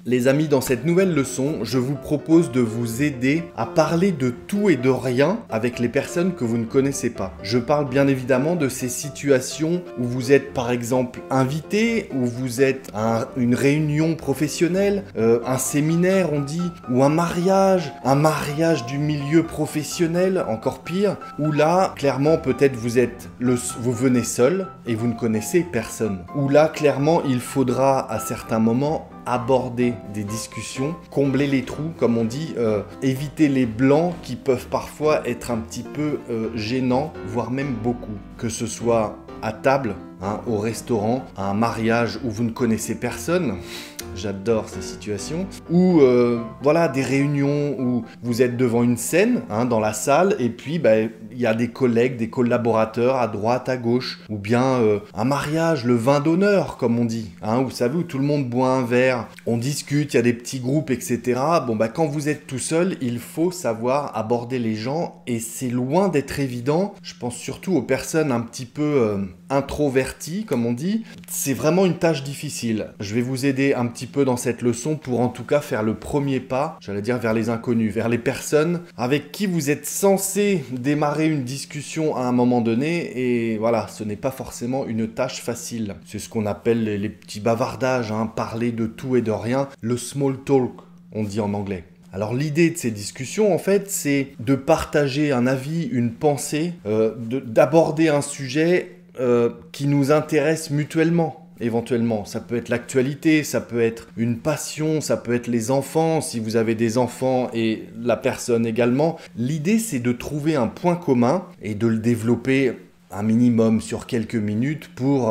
Les amis, dans cette nouvelle leçon, je vous propose de vous aider à parler de tout et de rien avec les personnes que vous ne connaissez pas. Je parle bien évidemment de ces situations où vous êtes par exemple invité, où vous êtes à une réunion professionnelle, un séminaire on dit, ou un mariage du milieu professionnel, encore pire, où là, clairement, peut-être vous venez seul et vous ne connaissez personne. Où là, clairement, il faudra à certains moments aborder des discussions, combler les trous, comme on dit, éviter les blancs qui peuvent parfois être un petit peu gênants, voire même beaucoup. Que ce soit à table, au restaurant, à un mariage où vous ne connaissez personne, j'adore ces situations, ou voilà, des réunions où vous êtes devant une scène, dans la salle, et puis il y a des collègues, des collaborateurs à droite, à gauche, ou bien un mariage, le vin d'honneur, comme on dit, vous savez, où tout le monde boit un verre, on discute, il y a des petits groupes, etc. Quand vous êtes tout seul, il faut savoir aborder les gens, et c'est loin d'être évident. Je pense surtout aux personnes un petit peu introverties, comme on dit. C'est vraiment une tâche difficile. Je vais vous aider un petit peu dans cette leçon pour en tout cas faire le premier pas, j'allais dire vers les inconnus, vers les personnes avec qui vous êtes censé démarrer une discussion à un moment donné, et voilà, ce n'est pas forcément une tâche facile. C'est ce qu'on appelle les petits bavardages, parler de tout et de rien, le small talk, on dit en anglais. Alors l'idée de ces discussions, en fait, c'est de partager un avis, une pensée, d'aborder un sujet qui nous intéresse mutuellement. Éventuellement, ça peut être l'actualité, ça peut être une passion, ça peut être les enfants, si vous avez des enfants et la personne également. L'idée, c'est de trouver un point commun et de le développer un minimum sur quelques minutes pour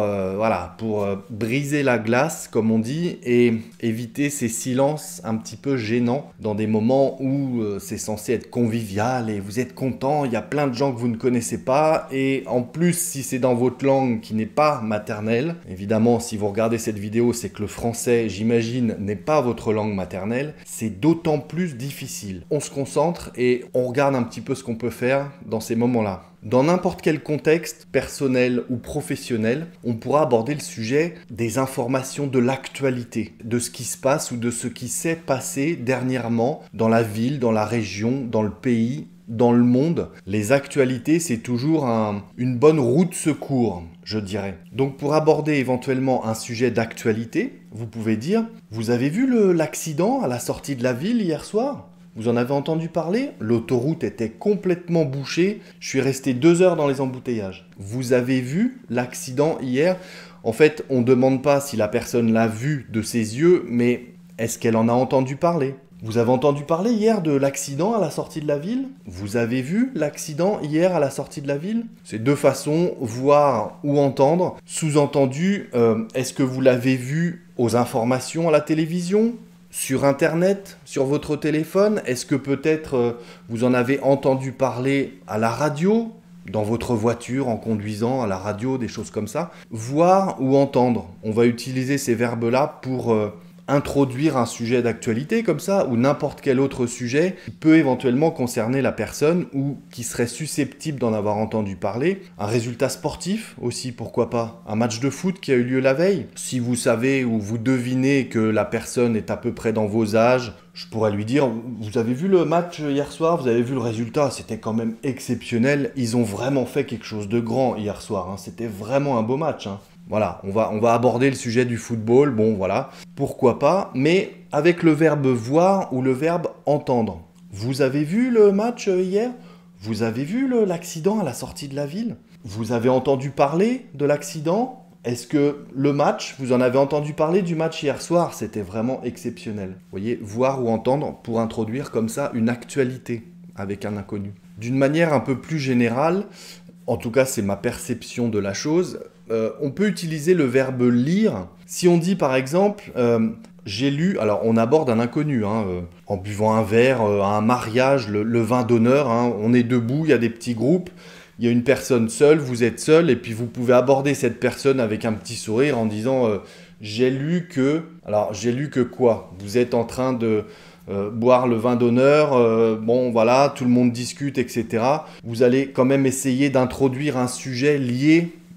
briser la glace, comme on dit, et éviter ces silences un petit peu gênants dans des moments où c'est censé être convivial et vous êtes content, il y a plein de gens que vous ne connaissez pas, et en plus, si c'est dans votre langue qui n'est pas maternelle, évidemment, si vous regardez cette vidéo, c'est que le français, j'imagine, n'est pas votre langue maternelle, c'est d'autant plus difficile. On se concentre et on regarde un petit peu ce qu'on peut faire dans ces moments-là. Dans n'importe quel contexte, personnel ou professionnel, on pourra aborder le sujet des informations de l'actualité, de ce qui se passe ou de ce qui s'est passé dernièrement dans la ville, dans la région, dans le pays, dans le monde. Les actualités, c'est toujours une bonne roue de secours, je dirais. Donc pour aborder éventuellement un sujet d'actualité, vous pouvez dire « Vous avez vu l'accident à la sortie de la ville hier soir ? Vous en avez entendu parler ? L'autoroute était complètement bouchée. Je suis resté 2 heures dans les embouteillages. Vous avez vu l'accident hier ? » En fait, on ne demande pas si la personne l'a vu de ses yeux, mais est-ce qu'elle en a entendu parler ? Vous avez entendu parler hier de l'accident à la sortie de la ville ? Vous avez vu l'accident hier à la sortie de la ville ? C'est 2 façons, voir ou entendre. Sous-entendu, est-ce que vous l'avez vu aux informations à la télévision ? Sur Internet, sur votre téléphone, est-ce que peut-être vous en avez entendu parler à la radio, dans votre voiture, en conduisant, à la radio, des choses comme ça? Voir ou entendre, on va utiliser ces verbes-là pour introduire un sujet d'actualité comme ça, ou n'importe quel autre sujet qui peut éventuellement concerner la personne ou qui serait susceptible d'en avoir entendu parler. Un résultat sportif aussi, pourquoi pas. Un match de foot qui a eu lieu la veille. Si vous savez ou vous devinez que la personne est à peu près dans vos âges, je pourrais lui dire, vous avez vu le match hier soir, vous avez vu le résultat, c'était quand même exceptionnel. Ils ont vraiment fait quelque chose de grand hier soir, c'était vraiment un beau match. Voilà, on va aborder le sujet du football, bon voilà, pourquoi pas, mais avec le verbe voir ou le verbe entendre. Vous avez vu le match hier ? Vous avez vu l'accident à la sortie de la ville ? Vous avez entendu parler de l'accident ? Est-ce que le match, vous en avez entendu parler du match hier soir ? C'était vraiment exceptionnel. Vous voyez, voir ou entendre pour introduire comme ça une actualité avec un inconnu. D'une manière un peu plus générale, en tout cas c'est ma perception de la chose, on peut utiliser le verbe lire. Si on dit par exemple, j'ai lu, alors on aborde un inconnu, en buvant un verre, à un mariage, le vin d'honneur, on est debout, il y a des petits groupes, il y a une personne seule, vous êtes seul, et puis vous pouvez aborder cette personne avec un petit sourire en disant j'ai lu que... Alors j'ai lu que quoi ? Vous êtes en train de... boire le vin d'honneur, bon voilà, tout le monde discute, etc. Vous allez quand même essayer d'introduire un sujet lié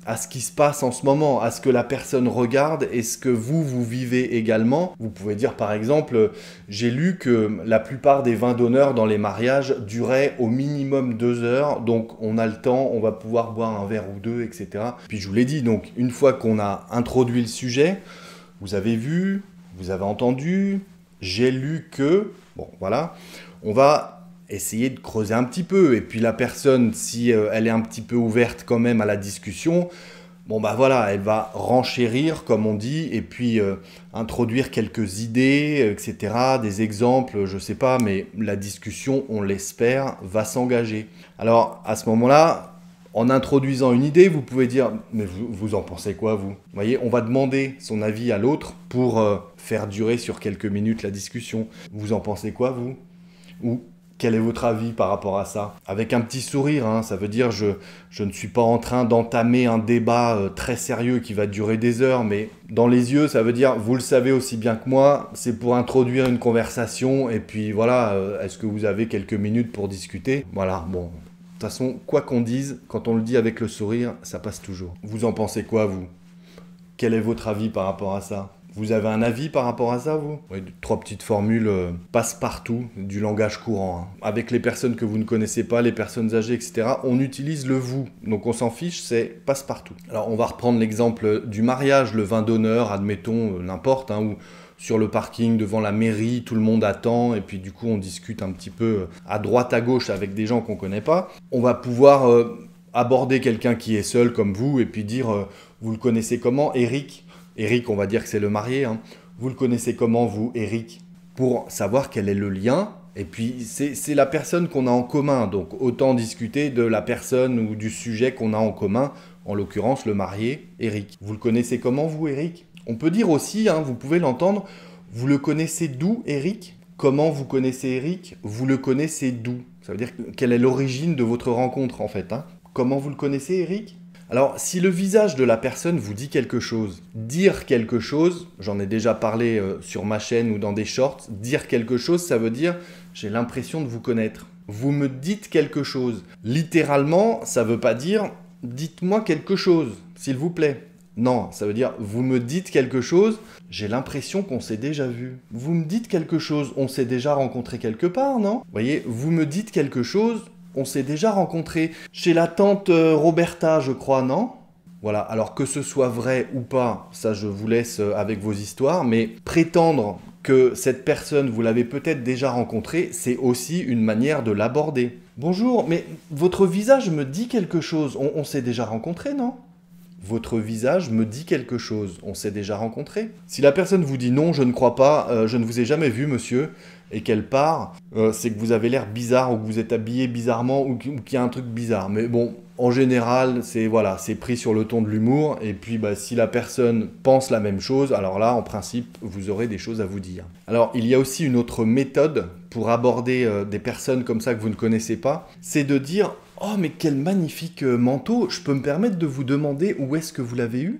à ce qui se passe en ce moment, à ce que la personne regarde et ce que vous vivez également. Vous pouvez dire par exemple, j'ai lu que la plupart des vins d'honneur dans les mariages duraient au minimum 2 heures, donc on a le temps, on va pouvoir boire un verre ou deux, etc. Puis je vous l'ai dit, donc une fois qu'on a introduit le sujet, vous avez vu, vous avez entendu, j'ai lu que, bon voilà, on va essayer de creuser un petit peu. Et puis la personne, si elle est un petit peu ouverte quand même à la discussion, bon bah voilà, elle va renchérir comme on dit, et puis introduire quelques idées, etc., des exemples, je sais pas, mais la discussion, on l'espère, va s'engager. Alors à ce moment-là, en introduisant une idée, vous pouvez dire « mais vous en pensez quoi, vous ?» Vous voyez, on va demander son avis à l'autre pour faire durer sur quelques minutes la discussion. Vous en pensez quoi, vous? Ou quel est votre avis par rapport à ça? Avec un petit sourire, hein, ça veut dire je ne suis pas en train d'entamer un débat très sérieux qui va durer des heures, mais dans les yeux, ça veut dire vous le savez aussi bien que moi, c'est pour introduire une conversation, et puis voilà, est-ce que vous avez quelques minutes pour discuter? Voilà, bon. De toute façon, quoi qu'on dise, quand on le dit avec le sourire, ça passe toujours. Vous en pensez quoi, vous? Quel est votre avis par rapport à ça? Vous avez un avis par rapport à ça, vous? Oui, 3 petites formules passe-partout du langage courant. Hein. Avec les personnes que vous ne connaissez pas, les personnes âgées, etc., on utilise le « vous ». Donc on s'en fiche, c'est passe-partout. Alors on va reprendre l'exemple du mariage, le vin d'honneur, admettons, n'importe, hein, où sur le parking devant la mairie, tout le monde attend, et puis du coup on discute un petit peu à droite à gauche avec des gens qu'on ne connaît pas. On va pouvoir aborder quelqu'un qui est seul comme vous, et puis dire vous le connaissez comment, Eric? Eric, on va dire que c'est le marié. Hein. Vous le connaissez comment, vous, Eric? Pour savoir quel est le lien. Et puis, c'est la personne qu'on a en commun. Donc, autant discuter de la personne ou du sujet qu'on a en commun. En l'occurrence, le marié, Eric. Vous le connaissez comment, vous, Eric? On peut dire aussi, hein, vous pouvez l'entendre, vous le connaissez d'où, Eric? Comment vous connaissez Eric? Vous le connaissez d'où? Ça veut dire quelle est l'origine de votre rencontre, en fait. Hein. Comment vous le connaissez, Eric? Alors, si le visage de la personne vous dit quelque chose, dire quelque chose, j'en ai déjà parlé sur ma chaîne ou dans des shorts, dire quelque chose, ça veut dire « j'ai l'impression de vous connaître ». Vous me dites quelque chose. Littéralement, ça veut pas dire « dites-moi quelque chose, s'il vous plaît ». Non, ça veut dire « vous me dites quelque chose, j'ai l'impression qu'on s'est déjà vu ». Vous me dites quelque chose, on s'est déjà rencontré quelque part, non? Vous voyez, vous me dites quelque chose, on s'est déjà rencontré chez la tante Roberta, je crois, non? Voilà, alors que ce soit vrai ou pas, ça je vous laisse avec vos histoires, mais prétendre que cette personne, vous l'avez peut-être déjà rencontrée, c'est aussi une manière de l'aborder. Bonjour, mais votre visage me dit quelque chose, on s'est déjà rencontré, non? Votre visage me dit quelque chose, on s'est déjà rencontré. Si la personne vous dit non, je ne crois pas, je ne vous ai jamais vu, monsieur, et qu'elle part, c'est que vous avez l'air bizarre, ou que vous êtes habillé bizarrement, ou qu'il y a un truc bizarre. Mais bon, en général, c'est pris sur le ton de l'humour, et puis bah, si la personne pense la même chose, alors là, en principe, vous aurez des choses à vous dire. Alors, il y a aussi une autre méthode pour aborder des personnes comme ça que vous ne connaissez pas, c'est de dire « Oh, mais quel magnifique manteau, je peux me permettre de vous demander où est-ce que vous l'avez eu ?»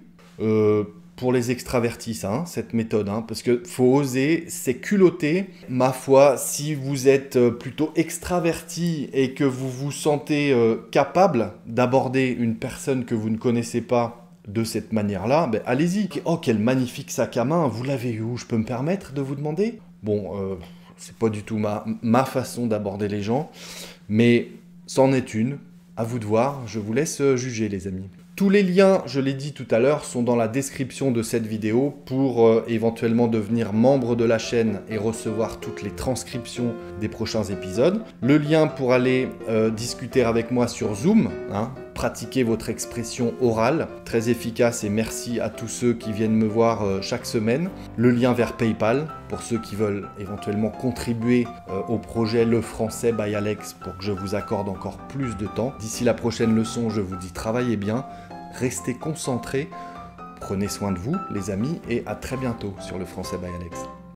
Pour les extravertis, ça, hein, cette méthode, hein, parce qu'il faut oser, c'est culotté. Ma foi, si vous êtes plutôt extraverti et que vous vous sentez capable d'aborder une personne que vous ne connaissez pas de cette manière-là, ben, allez-y. Oh, quel magnifique sac à main, vous l'avez eu où? Je peux me permettre de vous demander? Bon, c'est pas du tout ma façon d'aborder les gens, mais c'en est une. À vous de voir, je vous laisse juger, les amis. Tous les liens, je l'ai dit tout à l'heure, sont dans la description de cette vidéo pour éventuellement devenir membre de la chaîne et recevoir toutes les transcriptions des prochains épisodes. Le lien pour aller discuter avec moi sur Zoom, hein, pratiquer votre expression orale, très efficace, et merci à tous ceux qui viennent me voir chaque semaine. Le lien vers PayPal, pour ceux qui veulent éventuellement contribuer au projet Le Français by Alex pour que je vous accorde encore plus de temps. D'ici la prochaine leçon, je vous dis travaillez bien, restez concentrés, prenez soin de vous les amis, et à très bientôt sur Le Français by Alex.